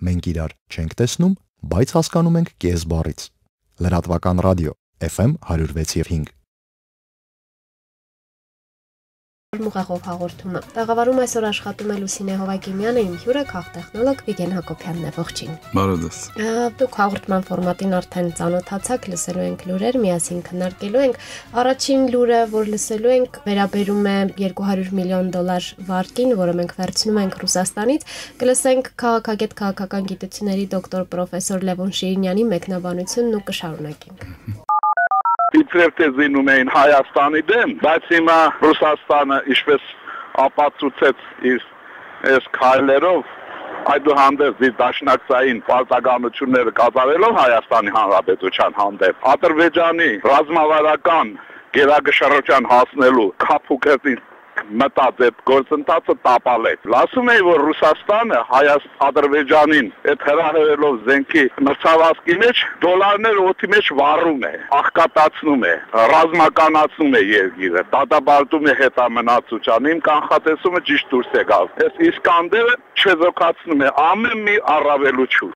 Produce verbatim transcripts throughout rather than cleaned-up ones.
Մենք իրար չենք տեսնում, բայց հասկանում ենք կես բառից։ Լրատվական ռադիո Էֆ Էմ one oh six point five Մուղեղով հաղորդումը։ Տաղավարում այսօր աշխատում է Լուսինե Հովակիմյանը, իմ հյուրը քաղտեխնոլոգ Վիգեն Հակոբյանն է, ողջույն։ Բարոդես։ Դուք հաղորդման ֆորմատին արդեն ծանոթացաք, լսելու ենք լուրեր, միասին քննարկելու ենք։ Առաջին լուրը, որ լսելու ենք, վերաբերում է two hundred միլիոն դոլար վարկին, որը մենք վերցնում ենք Ռուսաստանից։ Կլսենք քաղաքագետ քաղաքական գիտությունների դոկտոր պրոֆեսոր Լևոն Շիրինյանի մեկնաբանությունն ու կշարունակենք։ Իցրեվտե զինում էին Հայաստանի դեմ, բայց հիմա Ռուսաստանը ինչպես ապացուցեց իր այս քայլերով, այդուհանդերձ իր դաշնակցային պարտականությունները կատարելով Հայաստանի Հանրապետության հանդեպ, Ադրբեջանի ռազմավարական գերակշռության հասնելու Քափուկերտին մտած այդ գործընթացը տապալեց։ Ասում էի, որ Ռուսաստանը Հայաստան-Ադրբեջանին այդ հրահրելով զենքի մրցավազքի մեջ դոլարներ օդի մեջ վառում է, աղքատացնում է, ռազմականացնում է երկիրը, դատաբարտում է հետամնացության։ Իմ կանխատեսումը ճիշտ դուրս է գալ։ Այս Իսկանդերը չեզոքացնում է ամեն մի առավելություն։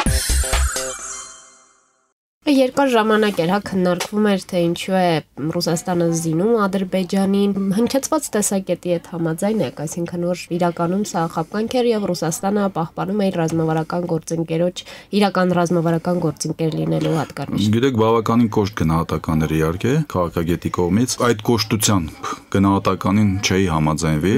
Երկար ժամանակ էր հա քննարկվում էր, թե ինչու է Ռուսաստանը զինում Ադրբեջանին, հնչեցված տեսակետի հետ համաձայն եք, այսինքն որ իրականում սա խաբկանք էր եւ Ռուսաստանը պահպանում է իր ռազմավարական գործընկերոջ, իրական ռազմավարական գործընկեր լինելու հատկանիշ։ Գիտեք, բավականին կոշտ գնահատական էր իհարկե քաղաքագետի կողմից, այդ կոշտության գնահատականին չէի համաձայնվի։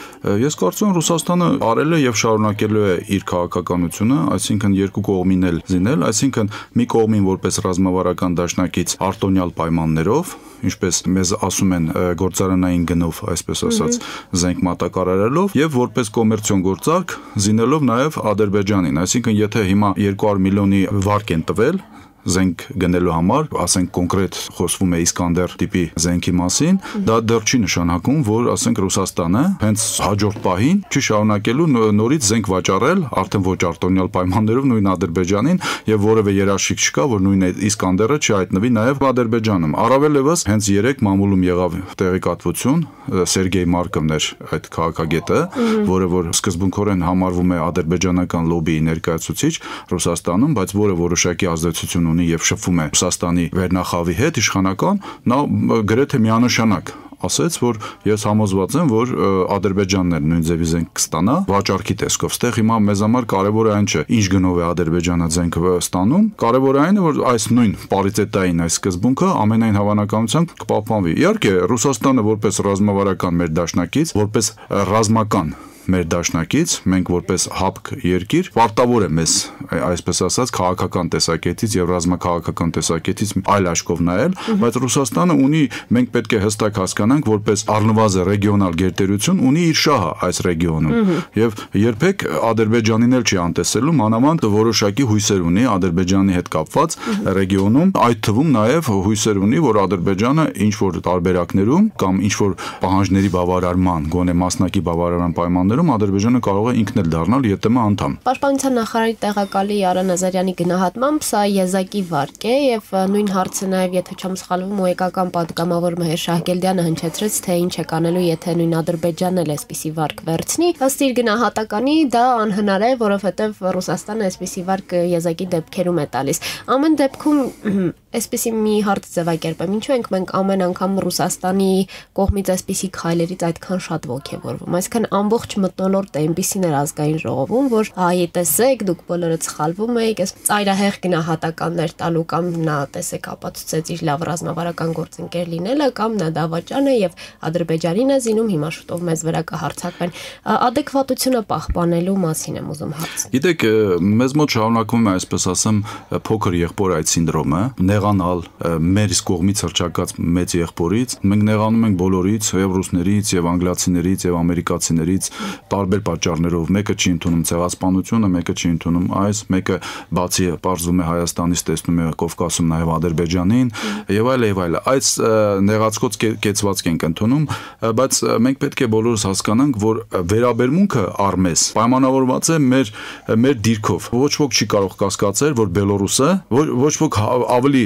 Ես կարծում եմ Ռուսաստանը արել է եւ շարունակելու է իր քաղաքականությունը, այսինքն երկու կողմին էլ զինել, այսինքն մի կողմին որպես ռազմավարական դաշնակից արտոնյալ պայմաններով, ինչպես մեզ ասում են գործարանային գնով, այսպես ասած, զենք մատակարարելով եւ որպես կոմերցիոն գործարք զինելով նաեւ Ադրբեջանին, այսինքն եթե հիմա two hundred միլիոնի վարկ են տվել զենք գնելու համար, ասենք կոնկրետ խոսվում է Իսկանդեր տիպի զենքի մասին, դա դեռ չի նշանակում, որ ասենք Ռուսաստանը հենց հաջորդ պահին չի շարունակելու նորից զենք վաճառել, արդեն ոչ արտոնյալ պայմաններով նույն Ադրբեջանին եւ որևէ երաշխիք չկա, որ նույն Իսկանդերը չհայտնվի նաեւ Ադրբեջանում։ Առավել եւս հենց երեք մամուլում եղավ տեղեկատվություն, Սերգեյ Մարկովն էր այդ քաղաքագետը, որը որ սկզբունքորեն համարվում է ադրբեջանական լոբիի ներկայացուցիչ Ռուսաստանում, բայց որը որոշակի ազդեցություն ունի եւ շփվում է Ռուսաստանի վերնախավի հետ իշխանական, նա գրեթե միանշանակ ասեց, որ ես համոզված եմ, որ Ադրբեջանն էլ նույն ձևի զենք կստանա վաճառքի տեսքով։ Ստեղ հիմա մեզ համար կարևորը այն չէ, ինչ գնով է Ադրբեջանը զենքը ստանում, կարևորը այն է, որ այս նույն պարիտետային այս սկզբունքը ամենայն հավանականությամբ կպահպանվի։ Իհարկե, Ռուսաստանը որպես ռազմավարական մեր դաշնակից, որպես ռազմական մեր դաշնակից, մենք որպես հապկ երկիր պարտավոր է մեզ, այսպես ասած, քաղաքական տեսակետից եւ ռազմաքաղաքական տեսակետից այլ աչքով նայել, բայց Ռուսաստանը ունի, մենք պետք է հստակ հասկանանք, որպես առնվազն ռեգիոնալ գերտերություն ունի իր շահը այս ռեգիոնում եւ երբեք Ադրբեջանին էլ չի անտեսելու, մանավանդ որոշակի հույսեր ունի Ադրբեջանի հետ կապված ռեգիոնում, այդ թվում նաեւ հույսեր ունի, որ Ադրբեջանը ինչ որ տարբերակներում կամ ինչ որ պահանջների բավարարման, գոնե մասնակի բավարարման պայմաններում Ադրբեջանը կարող է ինքն էլ դառնալ ԵՏՄ անդամ։ Պաշտպանության նախարարի տեղակալի Արա Նազարյանի գնահատմամբ սա եզակի վարկ է եւ նույն հարցը նաեւ եթե չեմ սխալվում ուեկական պատգամավոր Մհեր Շահգելդյանը հնչեցրեց, թե ինչ է կանելու, եթե նույն Ադրբեջանն էլ այսպիսի վարկ վերցնի։ Ըստ իր գնահատականի դա անհնար է, որովհետեւ Ռուսաստանը այսպիսի վարկ եզակի դեպքերում է տալիս։ Ամեն դեպքում այսպիսի մի հարց ձևակերպեմ, ինչու ենք մենք ամեն անգամ Ռուսաստանի կողմից այսպիսի քայլերից այդքան շատ ոգևորվում։ Այսինքն ամբողջ մթնոլորտը այնպիսին էր ազգային ժողովում, որ այ տեսեք, դուք բոլորը սխալվում եք, այս ծայրահեղ գնահատականներ տալու կամ նա տեսեք ապացուցեց իր լավ ռազմավարական գործընկեր լինելը կամ նա դավաճան է եւ Ադրբեջանին է զինում, հիմա շուտով մեզ վրա կհարցակվեն։ Ադեկվատությունը պահպանելու մասին եմ ուզում հարց։ Գիտեք, մեզ մոտ շարունակվում է, այսպես ասեմ, փոքր եղբոր այդ սինդրոմը, նեղանալ մեր իսկ կողմից հրճակած մեծ եղբորից, մենք նեղանում ենք բոլորից, եւ ռուսներից, եւ անգլիացիներից, եւ ամերիկացիներից, տարբեր պատճառներով, մեկը չի ընդունում ցեղասպանությունը, մեկը չի ընդունում այս, մեկը բացի պարզվում է Հայաստանից տեսնում է Կովկասում նաեւ Ադրբեջանին եւ այլ եւ այլ։ Այս նեղացկոց կեցվածք ենք ընդունում, բայց մենք պետք է բոլորս հասկանանք, որ վերաբերմունքը առմես պայմանավորված է մեր մեր դիրքով։ Ոչ ոք չի կարող կասկածել, որ Բելոռուսը ոչ ոք ավելի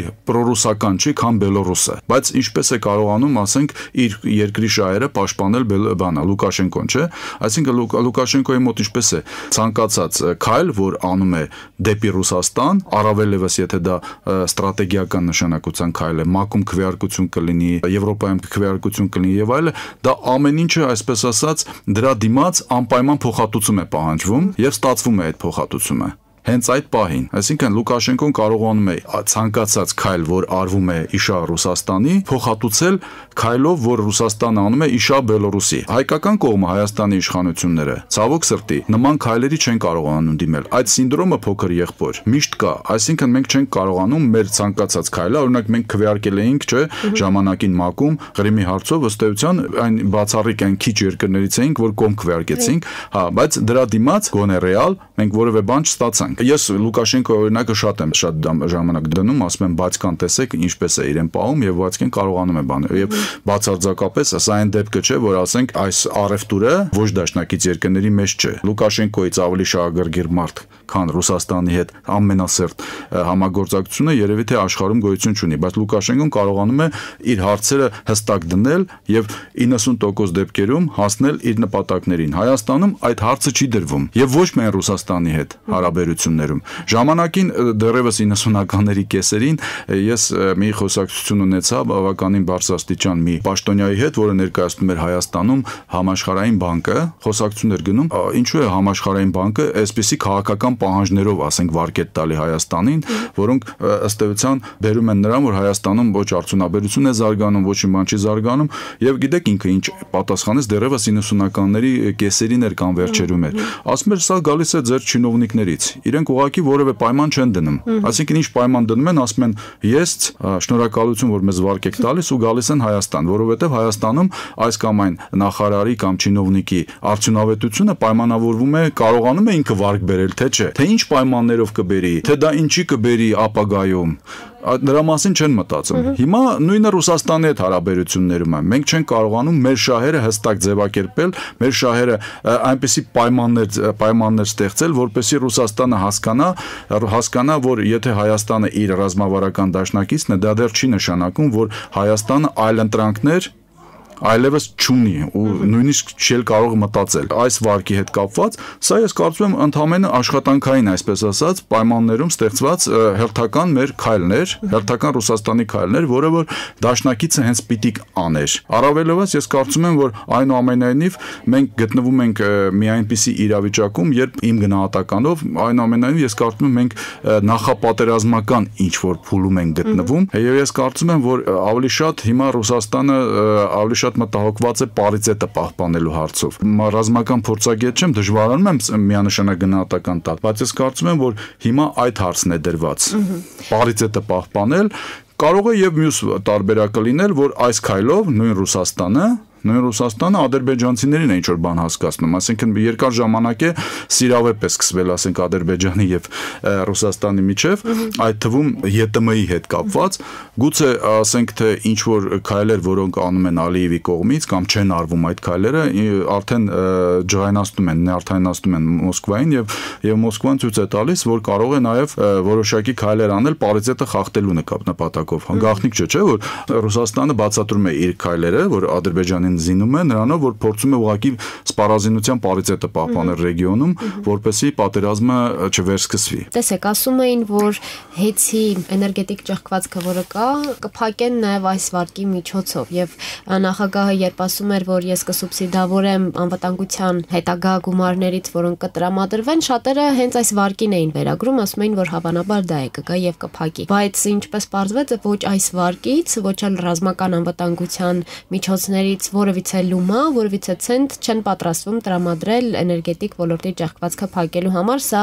պրոռուսական չի, քան Բելոռուսը, բայց ինչպես է կարողանում, ասենք, իր երկրի շահերը պաշտպանել բանը Լուկաշենկոն, չէ՞։ Այսինքն Լուկաշենկոյի մոտ ինչպես է ցանկացած քայլ, որ անում է դեպի Ռուսաստան, առավել եւս եթե դա ստրատեգիական նշանակության քայլ է, ՄԱԿ-ում քվեարկություն կլինի, Եվրոպայում քվեարկություն կլինի եւ այլը, դա ամեն ինչը, այսպես ասած, դրա դիմաց անպայման փոխհատուցում է պահանջվում եւ ստացվում է այդ փոխհատուցումը։ Հենց այդ պահին, այսինքն Լուկաշենկոն կարողանում է ցանկացած քայլ, որ արվում է իշա Ռուսաստանի, փոխհատուցել քայլով, որ Ռուսաստանը անում է իշա Բելոռուսի։ Հայկական կողմը, Հայաստանի իշխանությունները, ցավոք սրտի, նման քայլերի չեն կարողանում դիմել։ Այդ սինդրոմը փոքր եղբոր միշտ կա, այսինքն մենք չենք կարողանում մեր ցանկացած քայլը, օրինակ մենք քվեարկել էինք, չէ, ժամանակին ՄԱԿ-ում Ղրիմի հարցով, ըստ էության այն բացառիկ այն քիչ երկրներից էինք, որ կողմ քվեարկեցինք, հա, բայց դրա դիմաց գոնե ռեալ մենք որևէ բան չստացանք։ Ես Լուկաշենկոյի օրինակը շատ եմ շատ ժամանակ դնում, ասում եմ, բայց կան տեսեք ինչպես է իրեն պահում եւ Վացկեն կարողանում է բանել։ Եվ բացարձակապես սա այն դեպքը չէ, որ ասենք այս առևտուրը ոչ դաշնակից երկրների մեջ չէ։ Լուկաշենկոյից ավելի շահագրգիռ մարդ, քան Ռուսաստանի հետ ամենասերտ համագործակցությունը երևի թե աշխարհում գոյություն չունի, բայց Լուկաշենկոն կարողանում է իր հարցերը հստակ դնել եւ իննսուն տոկոս դեպքերում հասնել իր նպատակներին։ Հայաստանում այդ հարցը չի դրվում եւ ոչ միայն Ռուսաստանի հետ հարաբերություններում։ Ժամանակին դեռևս իննսունականների կեսերին ես մի խոսակցություն ունեցա բավականին բարձրաստիճան մի պաշտոնյայի հետ, որը ներկայացնում էր Հայաստանում համաշխարհային բանկը, խոսակցություն էր գնում, ինչու է համաշխարհային բանկը այսպիսի քաղաքական պահանջներով, ասենք, վարկետ տալի Հայաստանին, որոնք ըստ էության բերում են նրան, որ Հայաստանում ոչ արդյունաբերություն է զարգանում, ոչ մի բան չի զարգանում, եւ գիտեք ինքը ինչ պատասխանեց դեռևս իննսունականների կեսերին էր կամ վերջերում էր։ Ասում էր, սա գալիս է ձեր չինովնիկներից։ Իրենք ուղղակի որևէ պայման չեն դնում։ Այսինքն ինչ պայման դնում են, ասում են, ես շնորհակալություն, որ մեզ վարկ եք տալիս ու գալիս են Հայաստան, որովհետեւ Հայաստանում այս կամ այն նախարարի կամ չինովնիկի արդյունավետությունը պայմանավորվում է, կարողանում է ինքը վարկ բերել, թե չէ, թե ինչ պայմաններով կբերի, թե դա ինչի կբերի ապագայում։ Դրա մասին չեն մտածում։ Հիմա նույնը Ռուսաստանի հետ հարաբերություններում է։ Մենք չենք կարողանում մեր շահերը հստակ ձևակերպել, մեր շահերը այնպիսի պայմաններ պայմաններ ստեղծել, որպեսզի Ռուսաստանը հասկանա, հասկանա, որ եթե Հայաստանը իր ռազմավարական դաշնակիցն է, դա դեռ չի նշանակում, որ Հայաստանը այլընտրանքներ այլևս չունի ու նույնիսկ չի կարող մտածել այս վարկի հետ կապված, սա ես կարծում եմ ընդհանրապես աշխատանքային, այսպես ասած, պայմաններում ստեղծված հերթական մեր քայլներ, հերթական Ռուսաստանի քայլներ, որը որ դաշնակիցը հենց պիտի աներ։ Առավելևս ես կարծում եմ, որ այնուամենայնիվ մենք գտնվում ենք մի այնպիսի իրավիճակում, երբ իմ գնահատականով այնուամենայնիվ ես կարծում եմ մենք նախապատերազմական ինչ որ փուլում ենք գտնվում, եւ ես կարծում եմ, որ ավելի շատ հիմա Ռուսաստանը ավելի շատ մտահոգված է պարիտետը պահպանելու հարցով։ Ռազմական փորձագետ չեմ, դժվարանում եմ միանշանակ գնահատական տալ, բայց ես կարծում եմ, որ հիմա այդ հարցն է դրված։ Պարիտետը պահպանել կարող է եւ մյուս տարբերակը լինել, որ այս քայլով նույն Ռուսաստանը Նույն Ռուսաստանը ադրբեջանցիներին է ինչ որ բան հասկացնում, ասենքն երկար ժամանակ է սիրավեպ է սկսվել, ասենք Ադրբեջանի եւ Ռուսաստանի միջև, այդ թվում ԵՏՄ-ի հետ կապված, գուցե ասենք թե ինչ որ քայլեր, որոնք անում են Ալիևի կողմից կամ չեն արվում այդ քայլերը, արդեն ջղայնացնում են, նյարդայնացնում են Մոսկվային եւ եւ Մոսկվան ցույց է տալիս, որ կարող է նաեւ որոշակի քայլեր անել պարիտետը խախտելու նպատակով։ Գաղտնիք չէ, չէ, որ Ռուսաստանը բացատրում է իր քայլերը, որ Ադրբեջանին զինում է նրանով, որ փորձում է ուղղակի սպառազինության պարիտետը պահպանել ռեգիոնում, որպեսզի պատերազմը չվերսկսվի։ Տեսեք, ասում էին, որ հեծի էներգետիկ ճեղքվածքը, որը կա, կփակեն նաև այս վարկի միջոցով, եւ նախագահը երբ ասում էր, որ ես կսուբսիդավորեմ անվտանգության հետագա գումարներից, որոնք կտրամադրվեն, շատերը հենց այս վարկին էին վերագրում, ասում էին, որ հավանաբար դա է կգա եւ կփակի։ Բայց ինչպես պարզվեց, ոչ այս վարկից, ոչ էլ ռազմական անվտանգության միջոցներից որևիցե լումա, որևիցե ցենտ չեն պատրաստվում տրամադրել էներգետիկ ոլորտի ճեղքվածքը փակելու համար, սա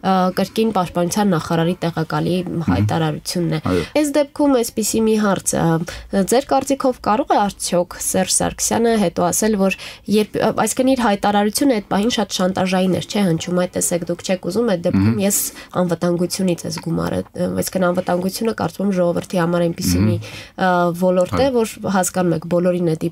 կրկին պաշտպանության նախարարի տեղակալի հայտարարությունն է։ Այս դեպքում այսպիսի մի հարց, ձեր կարծիքով կարող է արդյոք Սերժ Սարգսյանը հետո ասել, որ երբ այսինքն իր հայտարարությունը այդ պահին շատ շանտաժային էր, չէ, հնչում այդ տեսեք դուք չեք ուզում այդ դեպքում ես անվտանգությունից ես գումարը, այսինքն անվտանգությունը կարծում եմ ժողովրդի համար այնպիսի մի ոլորտ է, որ հասկանում եք բոլորին է դիպչում եւ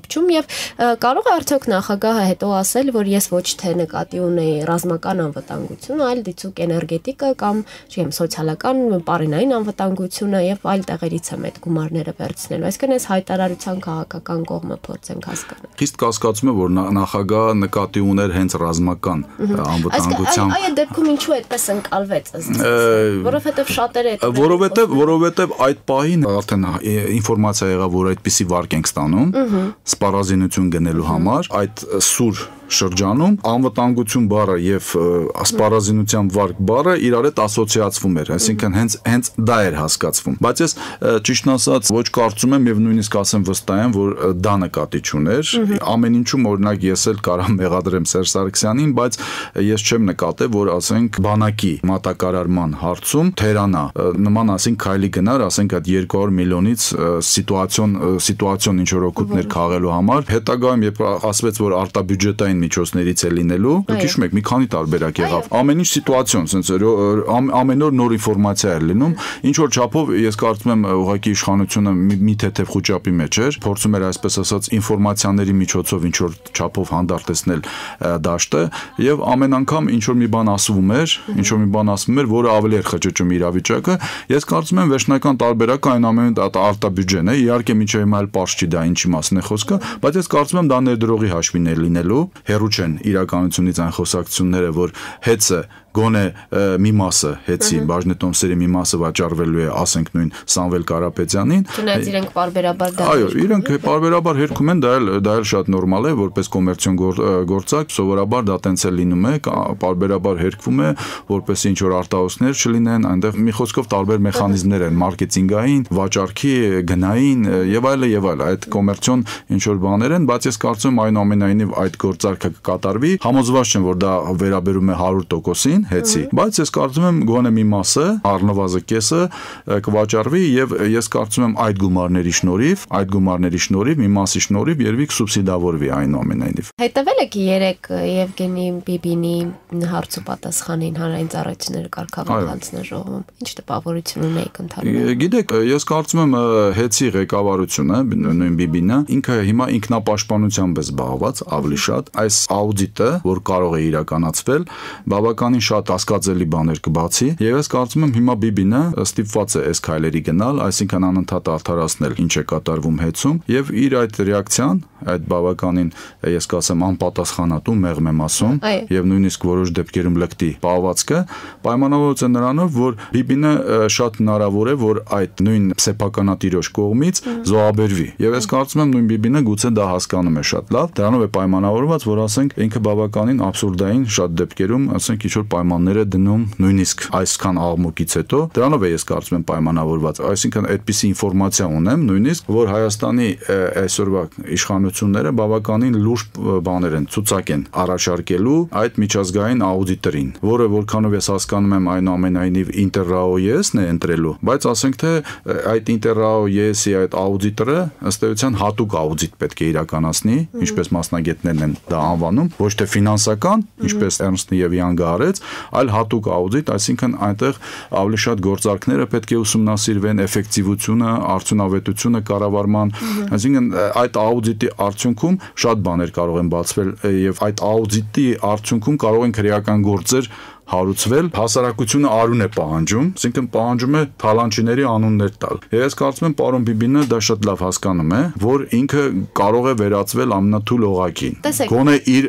կարող է արդյոք նախագահը հետո ասել, որ ես ոչ թե նկատի ունեի ռազմական անվտանգությունը, այլ դիցուկ էներգետիկա կամ չեմ սոցիալական պարենային անվտանգությունը եւ այլ տեղերից եմ այդ գումարները վերցնելու։ Այսինքն այս հայտարարության քաղաքական կողմը փորձենք հասկանալ։ Խիստ կասկածում է, որ նախագահը նկատի ուներ հենց ռազմական անվտանգության։ Այդ դեպքում ինչու այդպես ընկալվեց ըստ որովհետեւ շատերը այդ Որովհետեւ որովհետեւ այդ պահին արդեն ինֆորմացիա եղավ, որ այդպիսի վարկ ենք ստանում սպառազինություն գնելու համար, այդ սուր շրջանում անվտանգություն բառը եւ սպառազինության վարկ բառը իրար հետ ասոցիացվում էր, այսինքն հենց հենց դա էր հասկացվում։ Բայց ես ճիշտն ասած ոչ կարծում եմ եւ նույնիսկ ասեմ վստահ եմ, որ դա նկատի չուներ։ Ամեն ինչում օրինակ ես էլ կարամ մեղադրեմ Սերժ Սարգսյանին, բայց ես չեմ նկատել, որ ասենք բանակի մատակարարման հարցում Թերանա նման ասենք քայլի գնար, ասենք այդ երկու հարյուր միլիոնից սիտուացիոն սիտուացիոն ինչ որ օգուտներ քաղելու համար, հետագայում երբ ասվեց, որ արտաբյուջետային միջոցներից է լինելու, հիշում եք, մի քանի տարբերակ եղավ։ Ամեն ինչ սիտուացիոն, sense ամեն օր նոր ինֆորմացիա էր լինում, ինչ որ չափով ես կարծում եմ ուղղակի իշխանությունը մի թեթև խոճապի մեջ էր, փորձում էր այսպես ասած ինֆորմացիաների միջոցով ինչ որ չափով հանդարտեցնել դաշտը եւ ամեն անգամ ինչ որ մի բան ասվում էր, ինչ որ մի բան ասվում էր, որը ավելի էր խճճում իրավիճակը։ Ես կարծում եմ վերջնական տարբերակը այն ամենը արտաբյուջեն է, իհարկե միջև հիմա էլ պարզ չի դա ինչի մասն է խոսքը, բայց ես կարծում եմ դա ներդրողի հաշվին է լինելու։ Հերու չեն իրականությունից այն խոսակցությունները, որ հեծը գոնե մի մասը հեծի բաժնետոմսերի մի մասը վաճառվելու է, ասենք նույն Սամվել Կարապետյանին։ Չնայած իրենք պարբերաբար դա։ Այո, իրենք պարբերաբար հերքում են, դա էլ դա էլ շատ նորմալ է, որպես կոմերցիոն գործարք, սովորաբար դա տենց է լինում է, պարբերաբար հերկվում է, որպես ինչ որ արտահոսքներ չլինեն, այնտեղ մի խոսքով տարբեր մեխանիզմներ են, մարքեթինգային, վաճառքի, գնային եւ այլը եւ այլը, այդ կոմերցիոն ինչ որ բաներ են, բայց ես կարծում եմ այնուամենայնիվ այդ գործարքը կկատարվի, համոզված չեմ, որ դա վերաբերում է հարյուր տոկոսին հեծի, բայց ես կարծում եմ գոնե մի մասը, առնվազն կեսը կվաճառվի եւ ես կարծում եմ այդ գումարների շնորհիվ, այդ գումարների շնորհիվ մի մասի շնորհիվ երևի կսուբսիդավորվի այնուամենայնիվ։ Հետևել եք երեք Եվգենի Բիբինի հարցու պատասխանին հանրային ծառայությունների կարգավիճակն ժողովում։ Ինչ տպավորություն ունեիք ընդհանրապես։ Գիտեք, ես կարծում եմ հեծի ղեկավարությունը, նույն Բիբինը, ինքը հիմա ինքնապաշտպանությամբ է զբաղված ավելի շատ։ Այս աուդիտը, որ կարող է իրականացվել, բավականին շատ հասկացելի բաներ կբացի, եւ ես կարծում եմ հիմա Բիբինը ստիպված է այս քայլերի գնալ, այսինքն անընդհատ արդարացնել ինչ է կատարվում հեծում, եւ իր այդ ռեակցիան, այդ բավականին ես կասեմ անպատասխանատու մեղմ եմ ասում, եւ նույնիսկ որոշ դեպքերում լկտի պահվածքը պայմանավորված է նրանով, որ Բիբինը շատ հնարավոր է, որ այդ նույն սեփականատիրոջ կողմից զոհաբերվի, եւ ես կարծում եմ նույն Բիբինը գուցե դա հասկանում է շատ լավ, դրանով է պայմանավորված, որ ասենք ինքը բավականին աբսուրդային շատ դեպքերում, ասենք ինչ որ պայմաններ է դնում նույնիսկ այսքան աղմուկից հետո, դրանով է ես կարծում եմ պայմանավորված, այսինքն այդպիսի ինֆորմացիա ունեմ, նույնիսկ որ Հայաստանի այսօրվա իշխանությունները բավականին լուրջ բաներ են, ցուցակ են առաջարկելու այդ միջազգային աուդիտորին, որը որքանով ես հասկանում եմ այնուամենայնիվ Ինտերրաո-ԵՍ-ն է ընտրելու, բայց ասենք թե այդ Ինտերրաո-ԵՍ-ի այդ աուդիտորը ըստ էության հատուկ աուդիտ պետք է իրականացնի, ինչպես մասնագետներն են դա անվանում, ոչ թե ֆինանսական, ինչպես Ernst and Young արեց, այլ հատուկ աուդիտ, այսինքն այնտեղ ավելի շատ գործարքները պետք է ուսումնասիրվեն, էֆեկտիվությունը, արդյունավետությունը կառավարման, այսինքն այդ աուդիտի արդյունքում շատ բաներ կարող են բացվել եւ այդ աուդիտի արդյունքում կարող են քրեական գործեր հարուցվել, հասարակությունը արուն է պահանջում, այսինքն պահանջում է թալանչիների անուններ տալ։ Ես կարծում եմ պարոն Բիբինը դա շատ լավ հասկանում է, որ ինքը կարող է վերածվել ամենաթույլ օղակին։ Գոնե իր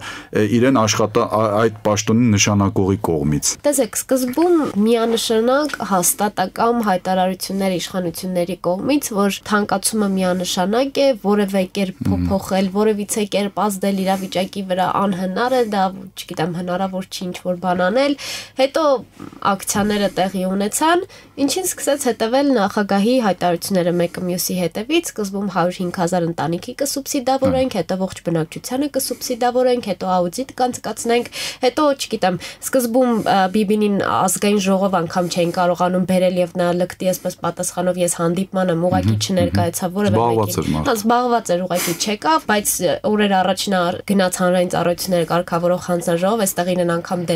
իրեն աշխատա այդ պաշտոնի նշանակողի կողմից։ Տեսեք, սկզբում միանշանակ հաստատակամ հայտարարություններ իշխանությունների կողմից, որ թանկացումը միանշանակ է, որևէ կերպ փոփոխել, որևիցե կերպ ազդել իրավիճակի վրա անհնար է, դա, չգիտեմ, հնարավոր չի ինչ-որ բան անել, հետո ակցիաները տեղի ունեցան, ինչին սկսեց հետևել նախագահի հայտարարությունները մեկը մյուսի հետևից, սկզբում հարյուր հինգ հազար ընտանիքի կսուբսիդավորենք, հետո ողջ բնակչությանը կսուբսիդավորենք, հետո աուդիտ կանցկացնենք, հետո, չգիտեմ, սկզբում Բիբինին ազգային ժողով անգամ չէին կարողանում բերել եւ նա լկտի այսպես պատասխանով ես հանդիպման եմ ուղակի չներկայացավ որևէ մեկին։ Զբաղված էր ուղակի չեկավ, բայց օրեր առաջ նա գնաց հանրային ծառայությունների կարգավորող հանձնաժողով, այստեղին են անգամ դեմագոգ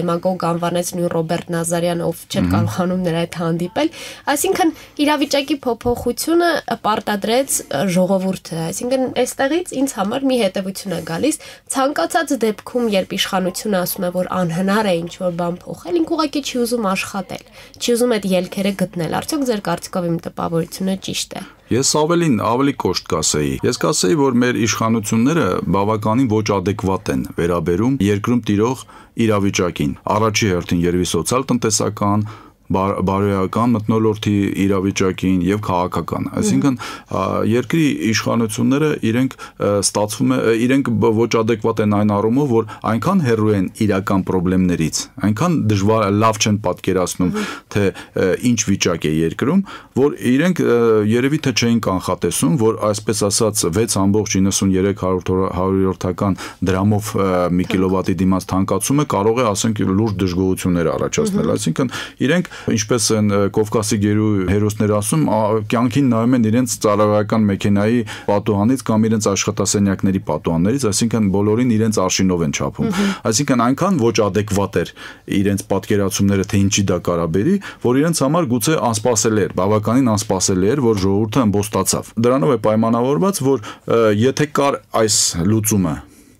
կանվանեց նույն Ռոբերտ Նազարյանը, ով չէր կարողանում նրա հետ հանդիպել, այսինքն իրավիճակի փոփոխությունը պարտադրեց ժողովուրդը, այսինքն այստեղից ինձ համար մի հետևություն է գալիս, ցանկացած դեպքում, երբ իշխանությունը ասում է, որ անհնար է ինչ-որ բան փոխել, ինքը ուղղակի չի ուզում աշխատել, չի ուզում այդ ելքերը գտնել, արդյոք ձեր կարծիքով իմ տպավորությունը ճիշտ է։ Ես ավելին, ավելի կոշտ կասեի։ Ես կասեի, որ մեր իշխանությունները բավականին ոչ ադեկվատ են վերաբերում երկրում տիրող իրավիճակին։ Առաջի հերթին երևի սոցիալ-տնտեսական, բարոյական մթնոլորտի իրավիճակին եւ քաղաքական։ Այսինքն երկրի իշխանությունները իրենք ստացվում է իրենք ոչ ադեկվատ են այն առումով, որ այնքան հեռու են իրական խնդիրներից, այնքան դժվար լավ չեն պատկերացնում, թե ինչ վիճակ է երկրում, որ իրենք երևի թե չէին կանխատեսում, որ այսպես ասած վեց ամբողջ իննսուններեք հարյուրյոթական դրամով մի կիլովատի դիմաց թանկացումը կարող է, ասենք, լուրջ դժգոհություններ առաջացնել։ Այսինքն իրենք ինչպես են Կովկասի գերու հերոսներ ասում, կյանքին նայում են իրենց ծառայական մեքենայի պատուհանից կամ իրենց աշխատասենյակների պատուհաններից, այսինքն բոլորին իրենց արշինով են չափում։ Այսինքն այնքան ոչ ադեկվատ էր իրենց պատկերացումները, թե ինչի դա կարաբերի, որ իրենց համար գուցե անսպասելի էր, բավականին անսպասելի էր, որ ժողովուրդը ըմբոստացավ։ Դրանով է պայմանավորված, որ եթե կար այս լուծումը,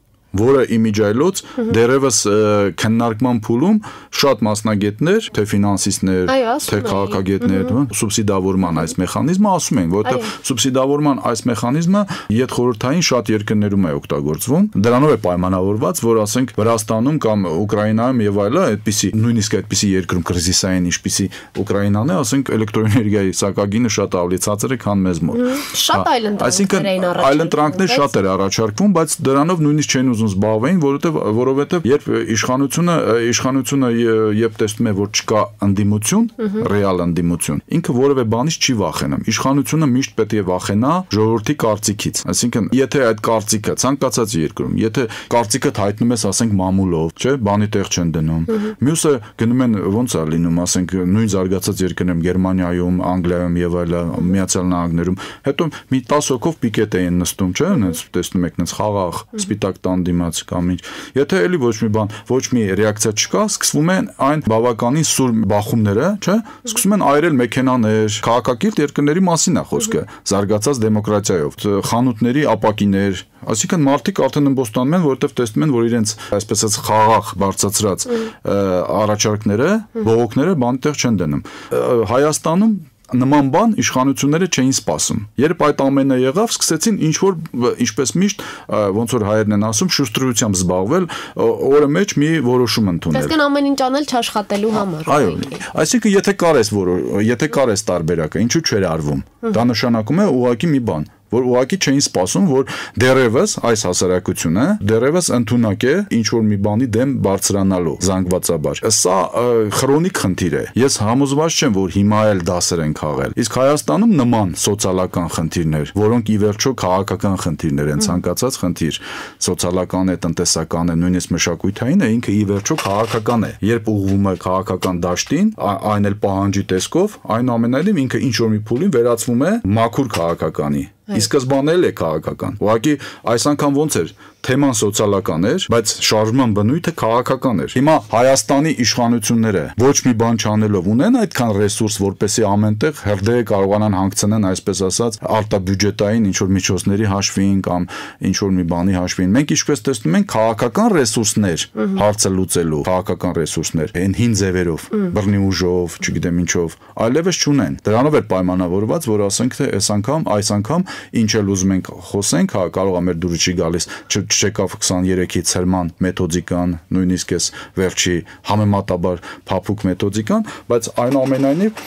որը իմիջայլոց դերևս քննարկման փուլում շատ մասնագետներ, թե ֆինանսիստներ, թե քաղաքագետներ, սուբսիդավորման այս մեխանիզմը ասում են, որովհետև սուբսիդավորման այս մեխանիզմը յետխորհրդային շատ երկրներում է օգտագործվում։ Դրանով է պայմանավորված, որ ասենք Վրաստանում կամ Ուկրաինայում եւ այլը, այդպիսի նույնիսկ այդպիսի երկրում կրիզիսային, ինչպիսի Ուկրաինան է, ասենք էլեկտրոէներգիայի սակագինը շատ ավելի ցածր է, քան մեզ մոտ։ Շատ այլընտրանքներ էին առաջարկվում։ Այլընտրանքներ շատ էր առաջարկվում, բայց դրանով նույնիսկ չեն զբաղվեին, որովհետև որովհետև երբ իշխանությունը իշխանությունը երբ տեսնում է, որ չկա ընդդիմություն, ռեալ ընդդիմություն, ինքը որևէ բանից չի վախենում։ Իշխանությունը միշտ պետք է վախենա ժողովրդի կարծիքից։ Այսինքն, եթե այդ կարծիքը ցանկացած երկրում, եթե կարծիքը հայտնում ես, ասենք, մամուլով, չէ, բանի տեղ չեն դնում։ Մյուսը գնում են ոնց է լինում, ասենք, նույն զարգացած երկրներում, Գերմանիայում, Անգլիայում եւ այլ Միացյալ Նահանգներում, հետո մի տասը հոգով պիկետ էին նստում, չէ, այնպես տեսնում եք, այնպես խաղաղ, սպիտակ տան դիմաց կամ ինչ։ Եթե էլի ոչ մի բան, ոչ մի ռեակցիա չկա, սկսվում են այն բավականին սուր բախումները, չէ՞, սկսում են այրել մեքենաներ, քաղաքակիրթ երկրների մասին է խոսքը, զարգացած դեմոկրատիայով, խանութների ապակիներ, այսինքն մարդիկ արդեն ըմբոստանում են, որովհետև տեսնում են, որ իրենց այսպես ասած խաղաղ բարձրացրած առաջարկները, բողոքները բանտեղ չեն դնում։ Հայաստանում նման բան իշխանությունները չէին սպասում։ Երբ այդ ամենը եղավ, սկսեցին ինչ որ ինչպես միշտ ոնց որ հայերն են ասում, շուստրությամբ զբաղվել, օրը մեջ մի որոշում ընդունել։ Այսինքն ամեն ինչ անել չաշխատելու համար։ Այո, այսինքն եթե կարես որ եթե կարես տարբերակը, ինչու չէր արվում։ Դա նշանակում է ուղղակի մի բան, որ ուղղակի չէին սպասում, որ դերևս այս հասարակությունը դերևս ընդունակ է ինչ որ մի բանի դեմ բարձրանալու զանգվածաբար։ Սա քրոնիկ խնդիր է։ Ես համոզված չեմ, որ հիմա էլ դասեր են քաղել։ Իսկ Հայաստանում նման սոցիալական խնդիրներ, որոնք ի վերջո քաղաքական խնդիրներ են, ցանկացած խնդիր, սոցիալական է, տնտեսական է, նույնիսկ մշակութային է, ինքը ի վերջո քաղաքական է։ Երբ ուղղվում է քաղաքական դաշտին, այն էլ պահանջի տեսքով, այնուամենայնիվ ինքը ինչ որ մի փուլին վերածվում է մաքուր քաղաքականի։ Ի սկզբանե էլ է քաղաքական։ Ուղղակի այս անգամ ոնց էր, թեման սոցիալական էր, բայց շարժման բնույթը քաղաքական էր։ Հիմա Հայաստանի իշխանությունները ոչ մի բան չանելով ունեն այդքան ռեսուրս, որպեսզի ամենտեղ հրդեհ կարողանան հանգցնեն, այսպես ասած, արտաբյուջետային ինչ որ միջոցների հաշվին կամ ինչ որ մի բանի հաշվին։ Մենք ինչպես տեսնում ենք, քաղաքական ռեսուրսներ հարցը լուծելու, քաղաքական ռեսուրսներ, այն հին ձևերով, բռնի ուժով, չգիտեմ ինչով, այլևս չունեն։ Դրանով է պայմանավորված, որ ասենք թե այս անգամ, այս անգամ ինչ էլ ուզում ենք խոսենք, հա կարող է մեր դուրը չի գալիս, չեկավ քսաներեքի ցերման մեթոդիկան, նույնիսկ էս վերջի համեմատաբար փափուկ մեթոդիկան, բայց այնուամենայնիվ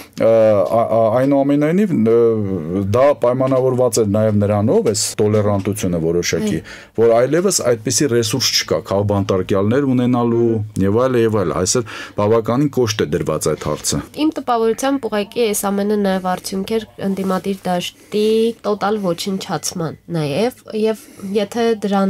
այնուամենայնիվ դա պայմանավորված է նաև նրանով, էս տոլերանտությունը որոշակի, որ այլևս այդպիսի ռեսուրս չկա, քաղբանտարկյալներ ունենալու եւ այլ եւ այլ, այսօր բավականին կոշտ է դրված այդ հարցը։ Իմ տպավորությամբ ուղղակի այս ամենը նաև արդյունք էր ընդդիմադիր դաշտի տոտալ ոչնչացման նաև, եւ եթե դրան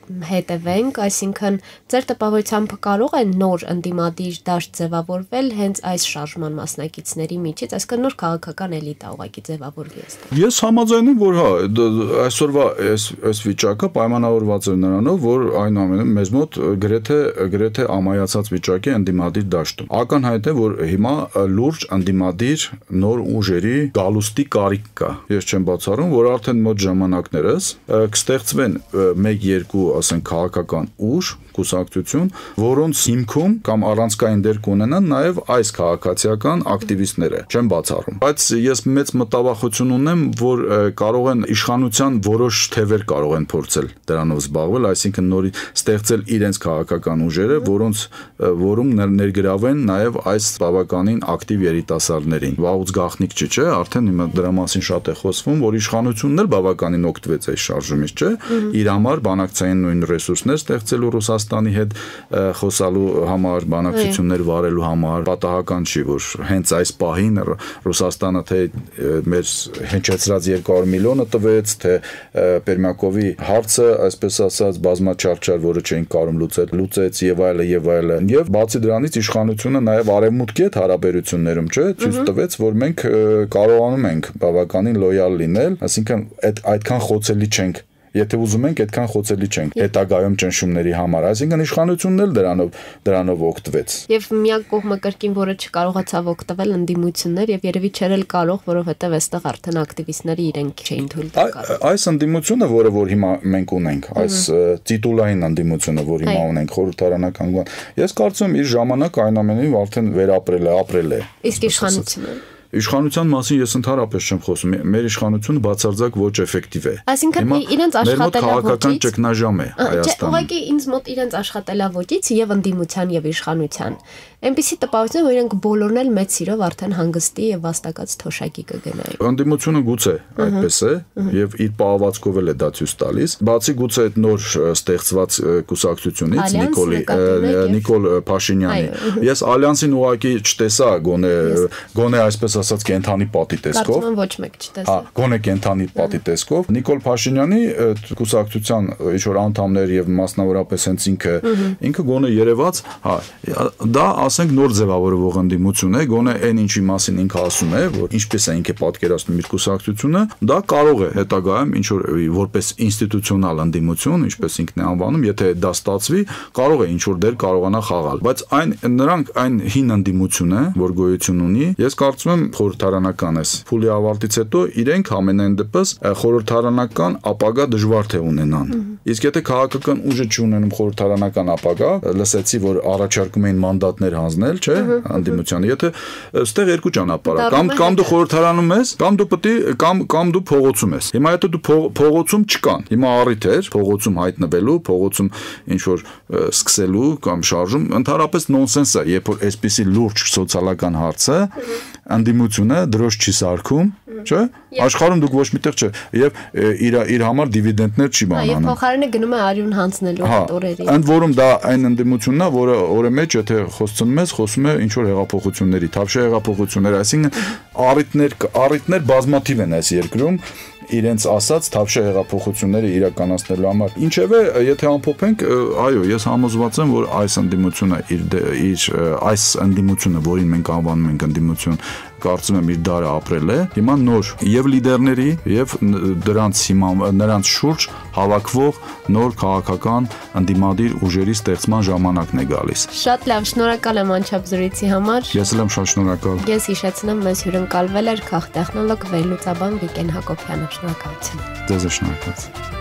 հետևենք, այսինքն ձեր տպավորությամբ կարող է նոր ընդդիմադիր դաշտ ձևավորվել հենց այս շարժման մասնակիցների միջից, այսինքն նոր քաղաքական էլիտա ուղղակի ձևավորվի այստեղ։ Ես համաձայն եմ, որ հա, այսօրվա այս այս վիճակը պայմանավորված է նրանով, որ այնուամենայնիվ մեզ մոտ գրեթե գրեթե ամայացած վիճակ է ընդդիմադիր դաշտում։ Ակնհայտ է, որ հիմա լուրջ ընդդիմադիր նոր ուժերի գալուստի կարիք կա։ Ես չեմ բացառում, որ արդեն մոտ ժամանակներս կստեղծվեն մեկ երկու, ասենք, քաղաքական ուժ, կուսակցություն, որոնց հիմքում կամ առանցքային դեր կունենան նաև այս քաղաքացիական ակտիվիստները, չեմ բացառում։ Բայց ես մեծ մտավախություն ունեմ, որ կարող են իշխանության որոշ թևեր կարող են փորձել դրանով զբաղվել, այսինքն նորից ստեղծել իրենց քաղաքական ուժերը, որոնց որում ներգրավեն նաև այս բավականին ակտիվ երիտասարդներին։ Վաղուց գաղտնիք չի, չէ՞, արդեն հիմա դրա մասին շատ է խոսվում, որ իշխանությունն էլ բավականին օգտվեց այս շարժումից, չէ՞, իր համար բանակցային նույն ռեսուրսներ ստեղծելու Ռուսաստանի հետ խոսալու համար, բանակցություններ վարելու համար, պատահական չի, որ հենց այս պահին Ռուսաստանը թե մեր հնչեցրած երկու հարյուր միլիոնը տվեց, թե Պերմյակովի հարցը, այսպես ասած, բազմաչարչար, որը չէին կարող լուծել, լուծեց եւ այլը եւ այլն։ Եվ բացի դրանից իշխանությունը նաեւ արևմուտքի հետ հարաբերություններում, չէ, ցույց տվեց, որ մենք կարողանում ենք բավականին լոյալ լինել, այսինքն այդ այդքան խոցելի չենք։ Եթե ուզում ենք, այդքան խոցելի չենք հետագայում ճնշումների համար, այսինքն իշխանությունն էլ դրանով դրանով օգտվեց։ Եվ միակ կողմը կրկին, որը չկարողացավ օգտվել, ընդդիմություններ եւ երևի չէր էլ կարող, որովհետեւ այստեղ արդեն ակտիվիստները իրենք չէին թույլ տալիս։ Այս ընդդիմությունը, որը որ հիմա մենք ունենք, այս տիտուլային ընդդիմությունը, որ հիմա ունենք խորհրդարանական, ես կարծում եմ իր ժամանակ այնուամենայնիվ արդեն վերապրել է, ապրել է։ Իսկ իշխանությունը Իշխանության մասին ես ընդհանրապես չեմ խոսում։ Մեր իշխանությունը բացարձակ ոչ էֆեկտիվ է։ Այսինքն իրենց աշխատելավոճից ճգնաժամ է Հայաստանում։ Ուղղակի ինձ մոտ իրենց աշխատելավոճից եւ ընդդիմության եւ իշխանության այնպիսի տպավորություն, որ իրենք բոլորն էլ մեծ սիրով արդեն հանգստի եւ վաստակած թոշակի կգնային։ Ընդդիմությունը գուցե այդպես է եւ իր պահվածքով էլ է դա ցույց տալիս։ Բացի գուցե այդ նոր ստեղծված կուսակցությունից Նիկոլի Նիկոլ Փաշինյանի։ Ես ալյանսին ուղղակի չտեսա գոնե գոնե այսպես ասած կենթանի պատի տեսքով։ Կարծում եմ ոչ մեկ չտեսա։ Հա, գոնե կենթանի պատի տեսքով Նիկոլ Փաշինյանի կուսակցության ինչ որ անդամներ եւ մասնավորապես հենց ինքը ինքը գոնե երևաց, հա, դա ասենք նոր ձևավորվող ընդդիմություն է, գոնե այն ինչի մասին ինքը ասում է, որ ինչպես է ինքը պատկերացնում իր կուսակցությունը, դա կարող է հետագայում ինչ որ որպես ինստիտուցիոնալ ընդդիմություն, ինչպես ինքն է անվանում, եթե դա ստացվի, կարող է ինչ որ դեր կարողանա խաղալ, բայց այն նրանք այն հին ընդդիմությունը, որ գոյություն ունի, ես կարծում եմ խորհրդարանական էս փուլի ավարտից հետո իրենք ամենայն դեպս խորհրդարանական ապագա դժվար թե ունենան։ Իսկ եթե քաղաքական ուժը չունենում խորհրդարանական ապագա, լսեցի, որ առաջարկում էին մանդատներ հանձնել, չէ, ընդդիմությանը, եթե այստեղ երկու ճանապարհ է, կամ կամ դու խորհրդարանում ես, կամ դու պետք է կամ կամ դու փողոցում ես։ Հիմա եթե դու փողոցում չկան, հիմա առիթ էր փողոցում հայտնվելու, փողոցում ինչ որ սկսելու կամ շարժում, ընդհանրապես նոնսենս է, երբ որ այսպիսի լուրջ սոցիալական հարցը ընդդիմությունը դրոշ չի սարքում, չէ՞։ Աշխարհում դուք ոչ միտեղ չէ, եւ իր իր համար դիվիդենդներ չի բանանում։ Եվ փոխարենը գնում է արյուն հանձնելու տորերի։ Ընդ որում դա այն ընդդիմությունն է, որը օրը մեջ եթե խոսցնում ես, խոսում է ինչ որ հեղափոխությունների, թավշյա հեղափոխություններ, այսինքն առիթներ առիթներ բազմաթիվ են այս երկրում իրենց ասած թավշյա հեղափոխությունները իրականացնելու համար։ Ինչևէ, եթե ամփոփենք, այո, ես համոզված եմ, որ այս ընդդիմությունը իր իր այս ընդդիմությունը, որին մենք անվանում ենք ընդդիմություն, կարծում եմ իր դարը ապրել է։ Հիմա նոր եւ լիդերների եւ դրանց հիմա նրանց շուրջ հավաքվող նոր քաղաքական ընդդիմադիր ուժերի ստեղծման ժամանակն է գալիս։ Շատ լավ, շնորհակալ եմ անչափ զրույցի համար։ Ես էլ եմ շատ շնորհակալ։ Ես հիշեցնեմ, մեզ հյուրընկալվել էր քաղտեխնոլոգ վերլուծաբան Վիգեն Հակոբյանը։ Շնորհակալություն։ Ձեզ շնորհակալ։